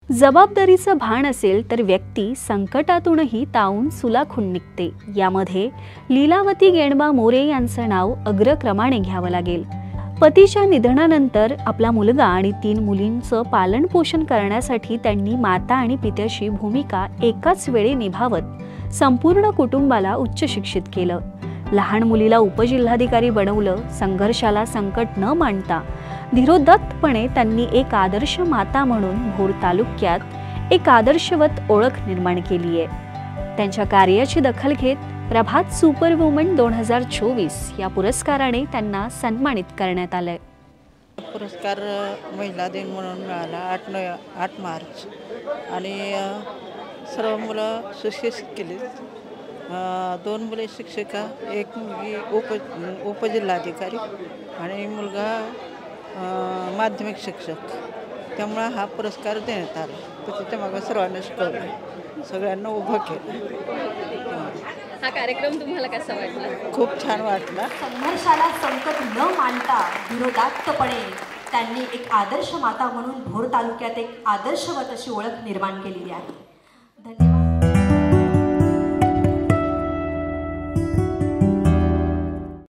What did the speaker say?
जबाबदारीचं भान असेल तर व्यक्ती संकटातूनही तावून सुलाखून निघते। यामध्ये लीलावती गेणबा मोरे यांचं नाव अग्रक्रमाने घ्यावं लागेल। पतीच्या निधनानंतर आपला मुलगा आणि 3 मुलींचं पालनपोषण करण्यासाठी त्यांनी माता आणि पित्याची भूमिका एकाच वेळी निभावत संपूर्ण कुटुंबाला उच्च शिक्षित केलं। लहान मुलीला उपजिल्हाधिकारी बनवलं। संघर्षाला संकट न मानता धीरोदात्तपणे त्यांनी एक आदर्श माता म्हणून भोर तालुक्यात एक आदर्शवत ओळख निर्माण केली आहे। त्यांच्या कार्याची दखल घेत प्रभात सुपर वुमन 2024 या पुरस्काराने त्यांना सन्मानित करण्यात आले। पुरस्कार महिला दिन म्हणून मिळाला 8 मार्च आणि सर्व मुलं सुशिक्षित केली। 2 मुले शिक्षिका, 1 मुलगी उपजिल्हाधिकारी आणि मुलगा माध्यमिक शिक्षक। त्यामुळे हा पुरस्कार देण्यात आला। त्याच्या मागे सर्वांना शिकवलं, सगळ्यांना उभं केलं। हा कार्यक्रम तुम्हाला कसा वाटला? खूप छान वाटला। संघर्षाला संकट न मानता धीरोदात्तपणे त्यांनी एक आदर्श माता म्हणून भोर तालुक्यात एक आदर्शवत अशी ओळख निर्माण केलेली आहे। धन्यवाद।